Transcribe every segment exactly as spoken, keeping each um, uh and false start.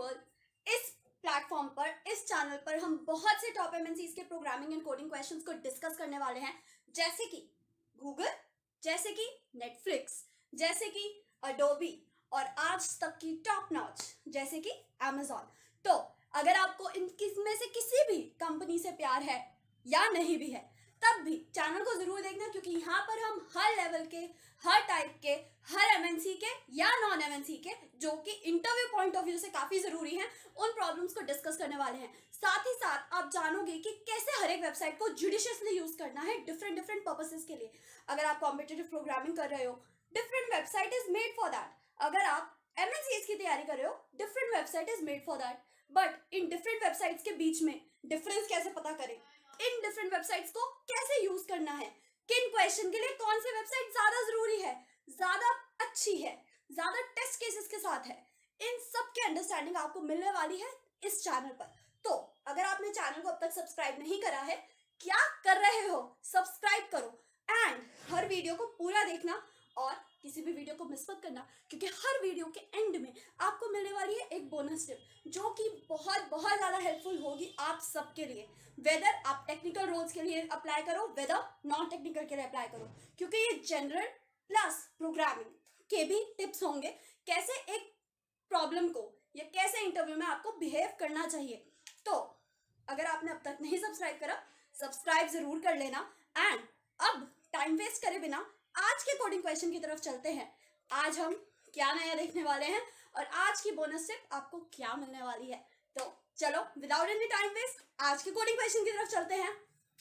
World, इस platform पर, इस चैनल पर हम बहुत से टॉप एमएनसीज के प्रोग्रामिंग एंड कोडिंग क्वेश्चंस को डिस्कस करने वाले हैं, जैसे कि गूगल, जैसे कि नेटफ्लिक्स, जैसे कि अडोबी और आज तक की टॉप नॉच जैसे कि अमेजॉन। तो अगर आपको इन किसमें से किसी भी कंपनी से प्यार है या नहीं भी है, तब भी चैनल को जरूर देखना, क्योंकि यहाँ पर हम हर लेवल के, हर टाइप के, हर एमएनसी के या नॉन एमएनसी के, जो कि इंटरव्यू पॉइंट ऑफ व्यू से काफी जरूरी हैं, उन प्रॉब्लम्स को डिस्कस करने वाले हैं। साथ ही साथ आप जानोगे कि कैसे हर एक वेबसाइट को जुडिशियसली यूज करना है डिफरेंट डिफरेंट पर्पसेस के लिए। अगर आप कॉम्पिटिटिव प्रोग्रामिंग कर रहे हो, different website is made for that. अगर आप एमएनसीज की तैयारी कर रहे हो, different website is made for that. But in different websites के बीच में डिफरेंस कैसे पता करें, इन डिफरेंट वेबसाइट्स को कैसे यूज करना है, किन क्वेश्चन के लिए कौन सी वेबसाइट ज्यादा जरूरी है, ज्यादा अच्छी है, ज्यादा टेस्ट केसेस के साथ है, इन सब की अंडरस्टैंडिंग आपको मिलने वाली है इस चैनल पर। तो अगर आपने चैनल को अब तक सब्सक्राइब नहीं करा है, क्या कर रहे हो, सब्सक्राइब करो एंड हर वीडियो को पूरा देखना और किसी भी वीडियो को मिस मत करना, क्योंकि हर वीडियो के एंड में आपको मिलने वाली है एक बोनस टिप, जो कि बहुत बहुत ज़्यादा हेल्पफुल होगी आप सबके लिए। वेदर आप टेक्निकल रोल्स के लिए अप्लाई करो, वेदर नॉन टेक्निकल के लिए अप्लाई करो, क्योंकि ये जनरल प्लस प्रोग्रामिंग के भी टिप्स होंगे, कैसे एक प्रॉब्लम को या कैसे इंटरव्यू में आपको बिहेव करना चाहिए। तो अगर आपने अब तक नहीं सब्सक्राइब करा, सब्सक्राइब जरूर कर लेना। एंड अब टाइम वेस्ट करे बिना आज के कोडिंग क्वेश्चन की तरफ चलते हैं। आज हम क्या नया देखने वाले हैं और आज की बोनस टिप आपको क्या मिलने वाली है। तो चलो विदाउट एनी टाइम वेस्ट आज के कोडिंग क्वेश्चन की तरफ चलते हैं।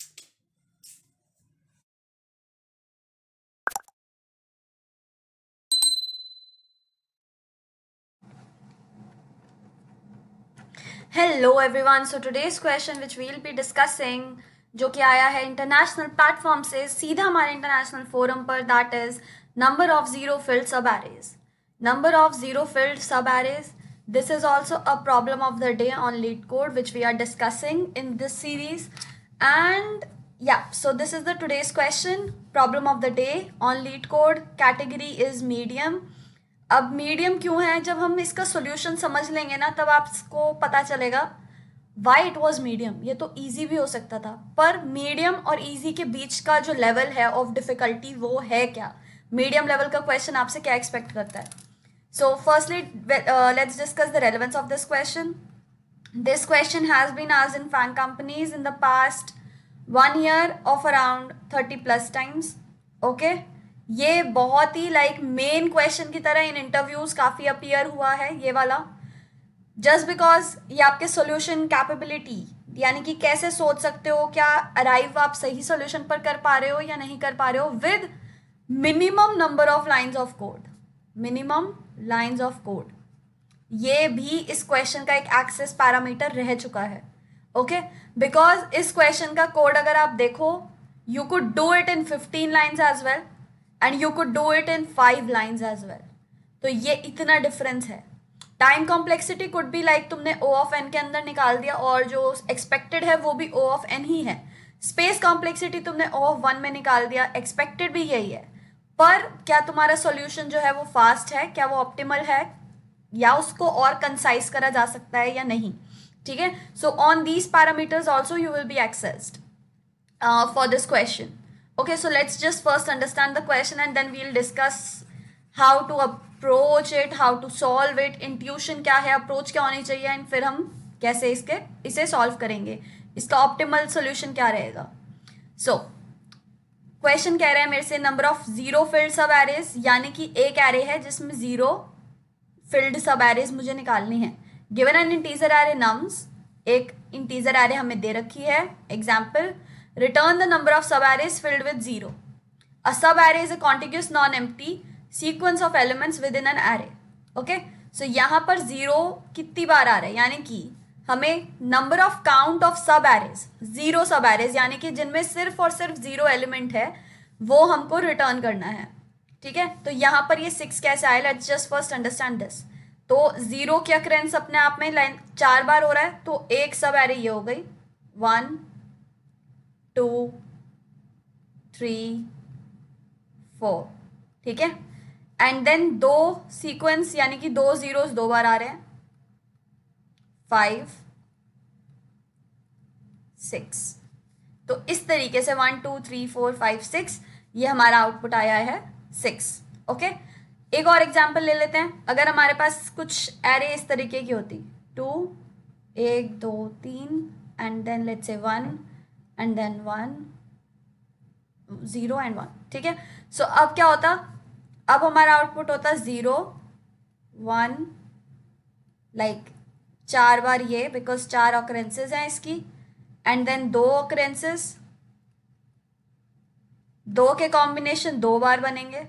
Hello everyone, so today's question which we'll be discussing जो कि आया है इंटरनेशनल प्लेटफॉर्म से सीधा हमारे इंटरनेशनल फोरम पर, that is number of zero filled subarrays. Number of zero filled subarrays, this is also a problem of the day on LeetCode which we are discussing in this series. And yeah, so this is the today's question, problem of the day on LeetCode, category is medium. अब medium क्यों है, जब हम इसका solution समझ लेंगे ना तब आपको पता चलेगा वाई इट वॉज मीडियम। ये तो ईजी भी हो सकता था, पर मीडियम और ईजी के बीच का जो लेवल है ऑफ डिफिकल्टी वो है क्या, मीडियम लेवल का क्वेश्चन आपसे क्या एक्सपेक्ट करता है। So firstly let's discuss the relevance of this question. This question has been asked in FAANG companies in the past one year of around thirty plus times. Okay, ये बहुत ही like main question की तरह in interviews काफ़ी appear हुआ है ये वाला, just because ये आपके सॉल्यूशन कैपेबिलिटी यानी कि कैसे सोच सकते हो, क्या अराइव आप सही सॉल्यूशन पर कर पा रहे हो या नहीं कर पा रहे हो with minimum number of lines of code, minimum lines of code, ये भी इस क्वेश्चन का एक एक्सेस पैरामीटर रह चुका है। ओके, बिकॉज इस क्वेश्चन का कोड अगर आप देखो, you could do it in fifteen lines as well and you could do it in five lines as well. तो ये इतना डिफरेंस है। Time complexity could be like तुमने ओ ऑफ एन के अंदर निकाल दिया और जो एक्सपेक्टेड है वो भी ओ ऑफ एन ही है। स्पेस कॉम्प्लेक्सिटी तुमने ओ ऑफ वन में निकाल दिया, एक्सपेक्टेड भी यही है, पर क्या तुम्हारा सॉल्यूशन जो है वो फास्ट है, क्या वो ऑप्टिमल है, या उसको और कंसाइज करा जा सकता है या नहीं। ठीक है, so on these parameters also you will be accessed for this question. Okay, so let's just first understand the question and then we'll discuss how to approach it, how to solve it, intuition क्या है, approach क्या होनी चाहिए, and फिर हम कैसे इसके इसे solve करेंगे, इसका optimal solution क्या रहेगा। So question कह रहा है मेरे से number of zero filled sub arrays, यानी कि एक array है जिसमें zero filled sub arrays मुझे निकालनी है। given an integer array nums, एक integer array हमें दे रखी है, example return the number of subarrays filled with zero. A subarray is a contiguous non-empty sequence of elements within an array. Okay, so यहाँ पर zero कितनी बार आ रहा है, यानी कि हमें number of count of subarrays, zero subarrays यानी कि जिनमें सिर्फ और सिर्फ zero element है वो हमको return करना है। ठीक है, तो यहाँ पर ये six कैसे आए, let's just first understand this. तो zero की occurrence अपने आप में लाइन चार बार हो रहा है, तो एक subarray ये हो गई, one टू थ्री फोर। ठीक है, एंड देन दो सीक्वेंस यानी कि दो जीरोस दो बार आ रहे हैं, फाइव, सिक्स। तो इस तरीके से one two three four five six ये हमारा आउटपुट आया है सिक्स। ओके, एक और एग्जांपल ले लेते हैं। अगर हमारे पास कुछ एरे इस तरीके की होती, टू, एक दो तीन and then let's say one and then one, zero and one, ठीक है। सो अब क्या होता, अब हमारा आउटपुट होता ज़ीरो वन, लाइक चार बार ये, बिकॉज चार ऑकरेंसेज हैं इसकी, एंड देन दो ऑकरेंसेज, दो के कॉम्बिनेशन दो बार बनेंगे,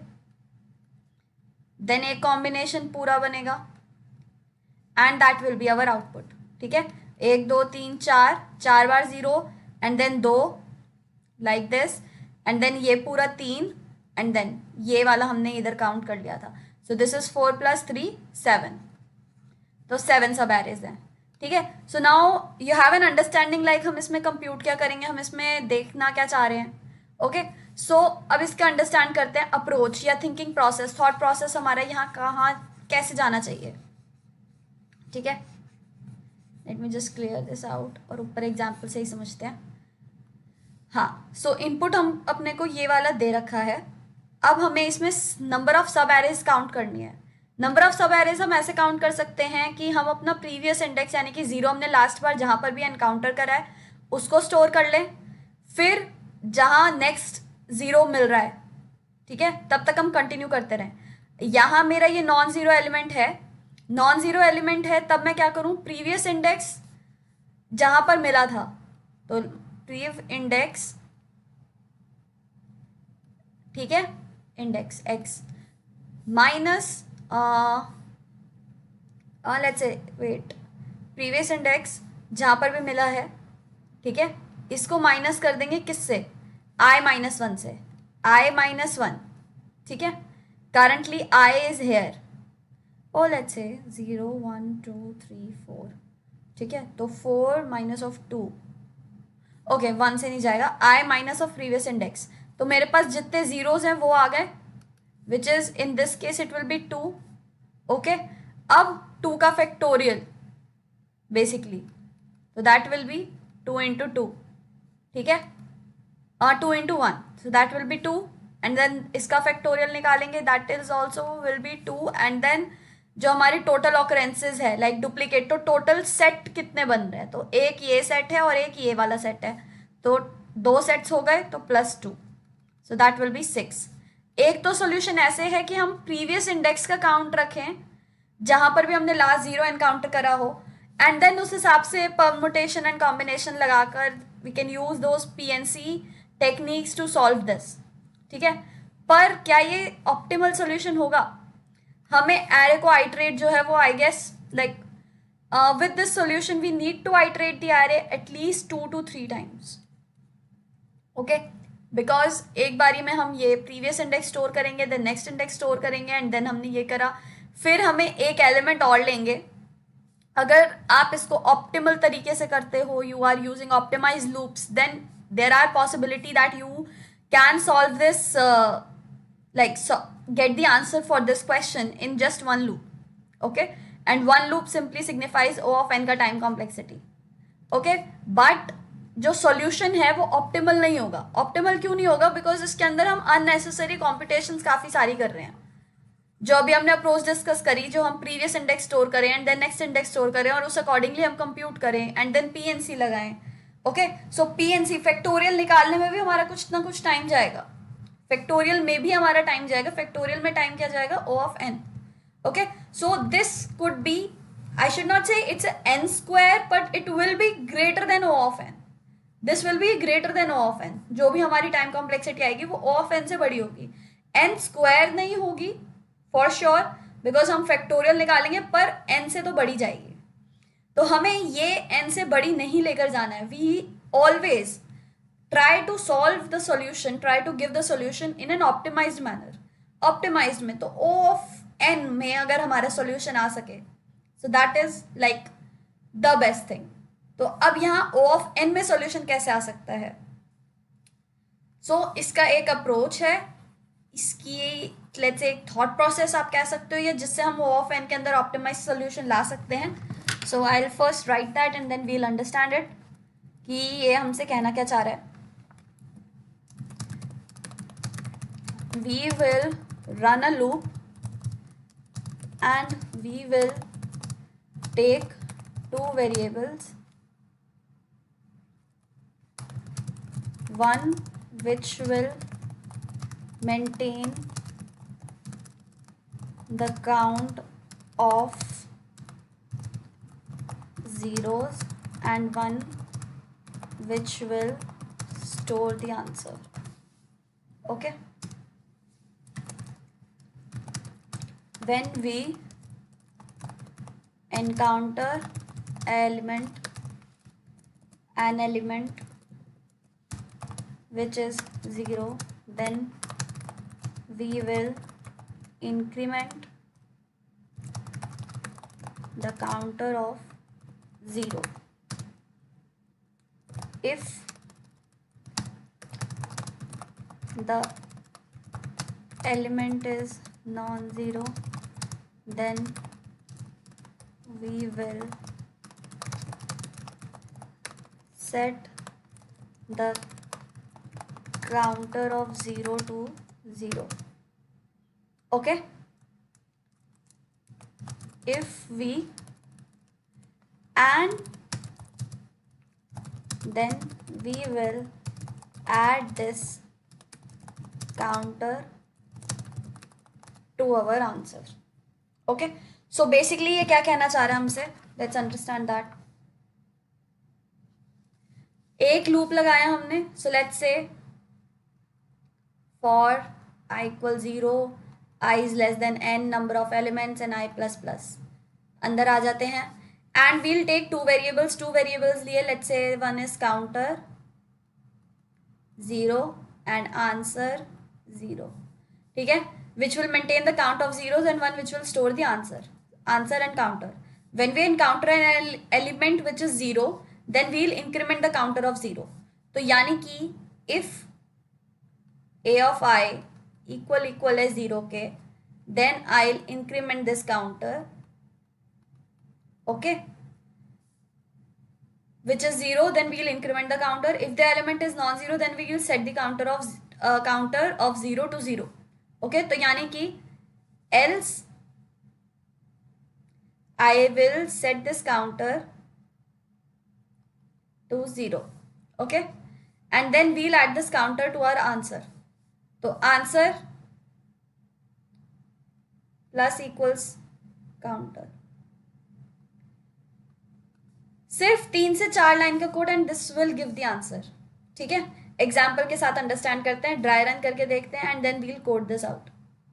देन एक कॉम्बिनेशन पूरा बनेगा, and that will be our output, ठीक है। एक दो तीन चार, चार बार ज़ीरो एंड देन दो, लाइक दिस, एंड देन ये पूरा तीन, एंड देन ये वाला हमने इधर काउंट कर लिया था। So this is four plus three, seven. तो सेवन सब एरेज हैं, ठीक है। So now you have an understanding, like हम इसमें कंप्यूट क्या करेंगे, हम इसमें देखना क्या चाह रहे हैं। ओके, सो अब इसका अंडरस्टैंड करते हैं अप्रोच या थिंकिंग प्रोसेस, थॉट प्रोसेस हमारा यहाँ कहाँ कैसे जाना चाहिए, ठीक है। Let me just clear this out, और ऊपर एग्जाम्पल से ही समझते हैं। हाँ, सो इनपुट हम अपने को ये वाला दे रखा है। अब हमें इसमें number of subarrays count करनी है। नंबर ऑफ सब एरेज हम ऐसे काउंट कर सकते हैं कि हम अपना प्रीवियस इंडेक्स यानी कि जीरो हमने लास्ट बार जहाँ पर भी एनकाउंटर करा है उसको स्टोर कर लें, फिर जहाँ नेक्स्ट ज़ीरो मिल रहा है, ठीक है, तब तक हम कंटिन्यू करते रहें। यहाँ मेरा ये नॉन ज़ीरो एलिमेंट है, नॉन ज़ीरो एलिमेंट है, तब मैं क्या करूँ, प्रीवियस इंडेक्स जहाँ पर मिला था, तो प्रीव इंडेक्स, ठीक है, index x minus let's say wait previous index जहाँ पर भी मिला है, ठीक है, इसको माइनस कर देंगे किससे, आई माइनस वन से, आई माइनस वन, ठीक है। Currently I is here, oh let's say zero one two three four, ठीक है, तो four minus of two, okay one से नहीं जाएगा, I minus of previous index, तो मेरे पास जितने जीरोज हैं वो आ गए, which is in this case it will be two. Okay, अब टू का फैक्टोरियल बेसिकली, तो that will be two into two, ठीक है, two into one, so that will be two, and then इसका फैक्टोरियल निकालेंगे, that is also will be two, and then जो हमारी total occurrences है लाइक डुप्लीकेट, तो total set कितने बन रहे हैं, तो एक ये सेट है और एक ये वाला सेट है, तो दो सेट्स हो गए, तो plus two, so that will be six. एक तो सॉल्यूशन ऐसे है कि हम प्रीवियस इंडेक्स का काउंट रखें जहां पर भी हमने लास्ट जीरो एनकाउंटर करा हो, एंड देन उस हिसाब से परमुटेशन एंड कॉम्बिनेशन लगाकर we can use those PNC techniques to solve this, ठीक है। पर क्या ये ऑप्टिमल सॉल्यूशन होगा, हमें एरे को आइटरेट जो है वो I guess like with this solution we need to iterate the array at least two to three times, okay, because एक बारी में हम ये प्रीवियस इंडेक्स स्टोर करेंगे, देन नेक्स्ट इंडेक्स स्टोर करेंगे, एंड देन हमने ये करा, फिर हमें एक एलिमेंट और लेंगे। अगर आप इसको ऑप्टिमल तरीके से करते हो, you are using optimise loops, then there are possibility that you can solve this like so get the answer for this question in just one loop, okay, and one loop simply signifies O of n का time complexity, okay, but जो solution है वो optimal नहीं होगा। optimal क्यों नहीं होगा, because इसके अंदर हम unnecessary computations काफ़ी सारी कर रहे हैं। जो अभी हमने अप्रोच डिस्कस करी, जो हम प्रीवियस इंडेक्स स्टोर करें and then next index store करें और उस अकॉर्डिंगली हम कंप्यूट करें एंड देन पीएनसी लगाएं, ओके, सो पीएनसी फैक्टोरियल निकालने में भी हमारा कुछ ना कुछ टाइम जाएगा, फैक्टोरियल में भी हमारा टाइम जाएगा, फैक्टोरियल में टाइम क्या जाएगा, O of n, okay, so this could be, I should not say it's n square, but it will be greater than O of n, this will be greater than O of n, जो भी हमारी time complexity आएगी वो ओ of N से बड़ी होगी, N square नहीं होगी फॉर श्योर, बिकॉज हम फैक्टोरियल निकालेंगे, पर एन से तो बड़ी जाएगी, तो हमें ये एन से बड़ी नहीं लेकर जाना है। We always try to solve the solution, try to give the solution in an optimized manner. Optimized में तो O of n में अगर हमारा solution आ सके, so that is like the best thing. तो अब यहाँ O of n में solution कैसे आ सकता है, so इसका एक approach है, इसकी let's say एक thought process आप कह सकते हो, या जिससे हम O of n के अंदर optimized solution ला सकते हैं। So I will first write that and then we'll understand it कि ये हमसे कहना क्या चाह रहा है. We will run a loop and we will take two variables, one which will maintain the count of zeros and one which will store the answer. Okay. When we encounter element an element which is zero, then we will increment the counter of zero. If the element is non-zero, then we will set the counter of zero to zero. Okay. If we and then we will add this counter to our answer. Okay, so basically ये क्या कहना चाह रहा है हमसे, let's understand that. एक loop लगाया हमने, so let's say for I equal zero, I is less than n number of elements and I plus plus. अंदर आ जाते हैं and we'll take two variables. two variables लिए, let's say one is counter zero and answer zero. ठीक है, which will maintain the count of zeros and one which will store the answer. Answer and counter. When we encounter an element which is zero, then we'll increment the counter of zero. तो यानी कि if a of I equal equal है zero के, then I'll increment this counter. Okay, which is zero, then we'll increment the counter. If the element is non-zero, then we will set the counter of uh, counter of zero to zero. Okay, तो यानी कि else I will set this counter to zero. Okay, and then we'll add this counter to our answer. तो answer plus equals counter. सिर्फ तीन से चार line का code and this will give the answer. ठीक है, एग्जाम्पल के साथ अंडरस्टैंड करते हैं, ड्राई रन करके देखते हैं and then we'll code this out.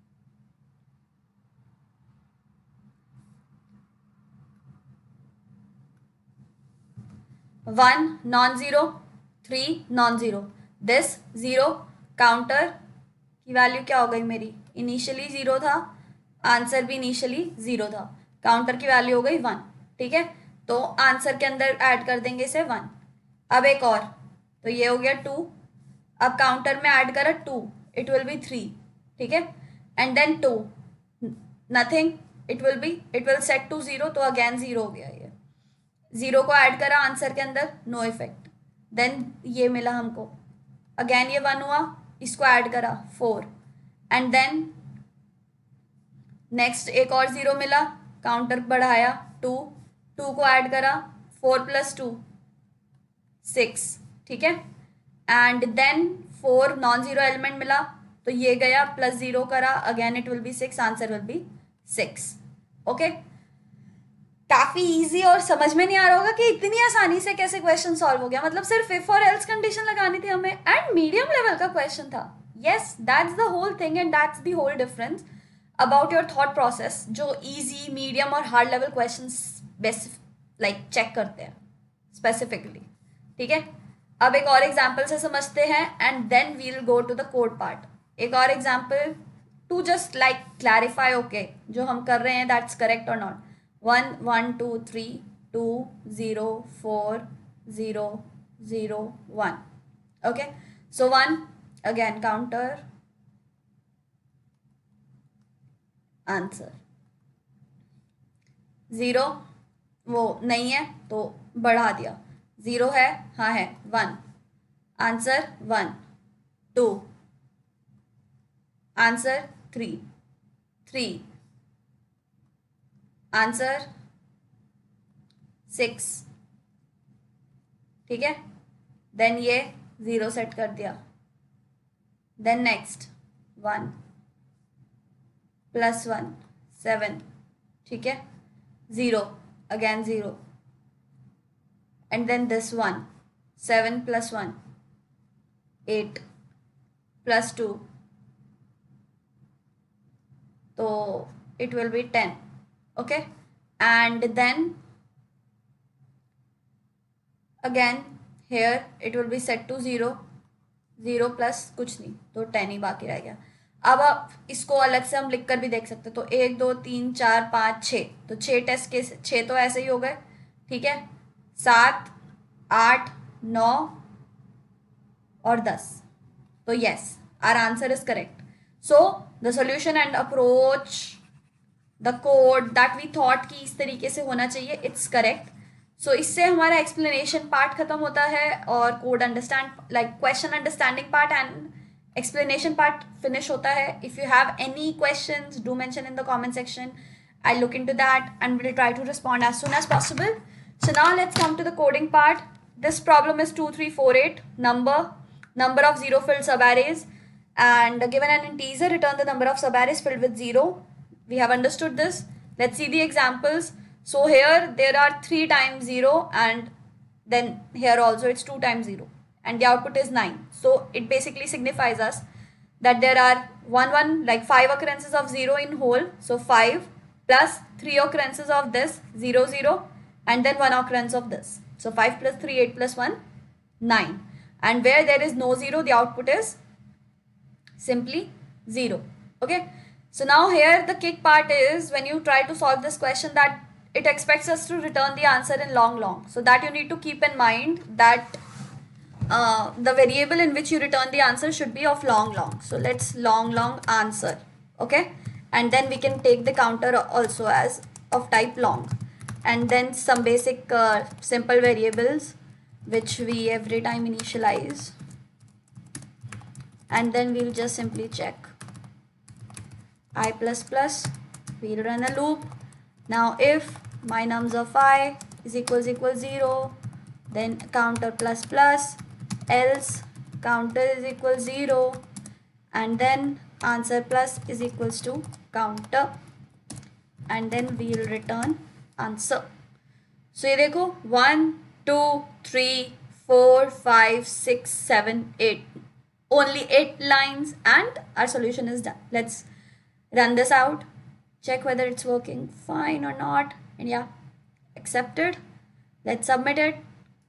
One non zero, three non zero, this zero, counter की वैल्यू क्या हो गई मेरी, इनिशियली जीरो था, आंसर भी इनिशियली जीरो था, काउंटर की वैल्यू हो गई वन. ठीक है, तो आंसर के अंदर ऐड कर देंगे इसे वन. अब एक और, तो ये हो गया टू, अब काउंटर में ऐड करा two, it will be three. ठीक है, and then two, nothing, it will be it will set to zero, तो अगेन जीरो हो गया. ये जीरो को ऐड करा आंसर के अंदर, नो इफेक्ट, देन ये मिला हमको, अगेन ये वन हुआ, इसको ऐड करा फोर, एंड देन नेक्स्ट एक और जीरो मिला, काउंटर बढ़ाया टू, टू को ऐड करा, फोर प्लस टू सिक्स. ठीक है, and then four non zero element मिला, तो ये गया प्लस जीरो करा, again it will be six, answer will be six. Okay, काफी इजी और समझ में नहीं आ रहा होगा कि इतनी आसानी से कैसे क्वेश्चन सॉल्व हो गया. मतलब सिर्फ इफ और एल्स कंडीशन लगानी थी हमें एंड मीडियम लेवल का क्वेश्चन था. Yes, that's the whole thing and that's the whole difference about your thought process, जो इजी, मीडियम और hard level question like check करते हैं स्पेसिफिकली. ठीक है, अब एक और एग्जाम्पल से समझते हैं and then we will go to the code part. एक और example to just like clarify, okay जो हम कर रहे हैं दैट्स करेक्ट और not. One one two three two zero four zero zero one. Okay, so one again counter, answer, zero वो नहीं है तो बढ़ा दिया, ज़ीरो है, हाँ है, one, answer one, two, answer three, three, answer six, ठीक है। देन ये ज़ीरो सेट कर दिया, then next one plus one seven, ठीक है, zero again zero, and then this one, seven plus one eight plus two, तो it will be ten, okay, and then again here it will be set to zero, zero plus कुछ नहीं तो ten ही बाकी रह गया। अब आप इसको अलग से हम लिख कर भी देख सकते हैं, तो एक दो तीन चार पाँच छः, तो छः टेस्ट केस, छः तो ऐसे ही हो गए, ठीक है, सात आठ नौ और दस, तो yes our answer is correct. So the solution and approach, the code that we thought कि इस तरीके से होना चाहिए, इट्स करेक्ट। सो इससे हमारा एक्सप्लेनेशन पार्ट खत्म होता है और code understand like question understanding part and explanation part finish होता है। If you have any questions do mention in the comment section, I look into that and will try to respond as soon as possible. So now let's come to the coding part. This problem is two three four eight, number number of zero filled subarrays, and given an integer return the number of subarrays filled with zero. We have understood this. Let's see the examples. So here there are three times zero, and then here also it's two times zero, and the output is nine. So it basically signifies us that there are one one like five occurrences of zero in whole, so five plus three occurrences of this zero zero, and then one occurrence of this, so five plus three, eight plus one, nine. And where there is no zero, the output is simply zero. Okay, so now here the kick part is when you try to solve this question that it expects us to return the answer in long long. So that you need to keep in mind that uh, the variable in which you return the answer should be of long long. So let's long long answer, okay, and then we can take the counter also as of type long, and then some basic uh, simple variables which we every time initialize, and then we'll just simply check I plus plus, we'll run a loop. Now if my nums of I is equals equals zero, then counter plus plus, else counter is equals zero, and then answer plus is equals to counter, and then we'll return answer. So ये देखो one two three four five six seven eight, only eight lines and our solution is done. Let's run this out, check whether it's working fine or not, and yeah, accepted. Let's submit it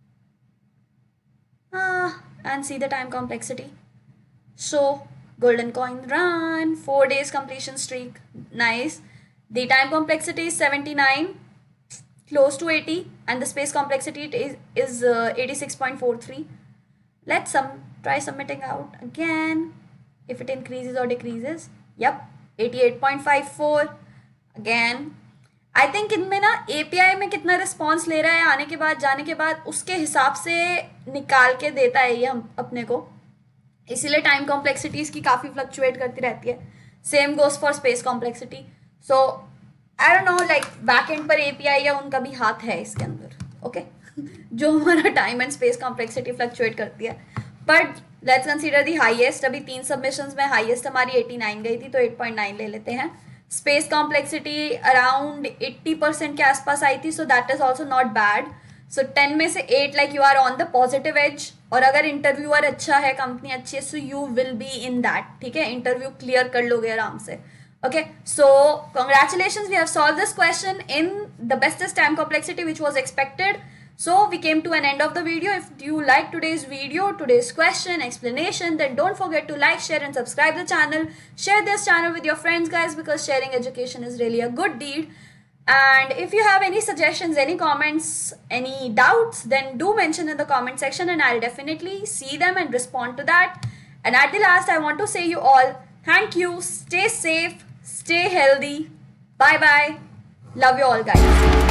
ah, and see the time complexity. So golden coin run, four days completion streak, nice. The time complexity is seventy-nine, close to eighty, and the space complexity is, is uh, eighty-six point four three. Let's some try submitting out again if it increases or decreases. Yep, eighty-eight point five four again. I think इनमें ना A P I में कितना response ले रहा है आने के बाद जाने के बाद उसके हिसाब से निकाल के देता है ये हम अपने को, इसीलिए टाइम कॉम्प्लेक्सिटी इसकी काफ़ी फ्लक्चुएट करती रहती है। Same goes for space complexity. So I don't know like back end पर एपीआई या उनका भी हाथ है इसके अंदर, ओके okay? जो हमारा time and space complexity fluctuate करती है। But let's consider the highest, अभी तीन सबमिशंस में हाईएस्ट हमारी एटी नाइन गई थी, तो एट पॉइंट नाइन ले लेते हैं। Space complexity around eighty percent के आसपास आई थी, so that is also not bad. So ten में से eight like you are on the positive edge, और अगर इंटरव्यूअर अच्छा है, कंपनी अच्छी है, so you will be in that, ठीक है, इंटरव्यू क्लियर कर लोगे आराम से। Okay, so congratulations, we have solved this question in the bestest time complexity which was expected. So we came to an end of the video. If you like today's video, today's question, explanation, then don't forget to like, share and subscribe the channel. Share this channel with your friends guys, because sharing education is really a good deed. And if you have any suggestions, any comments, any doubts, then do mention in the comment section and I'll definitely see them and respond to that. And at the last, I want to say you all thank you, stay safe, stay healthy, bye bye, love you all guys.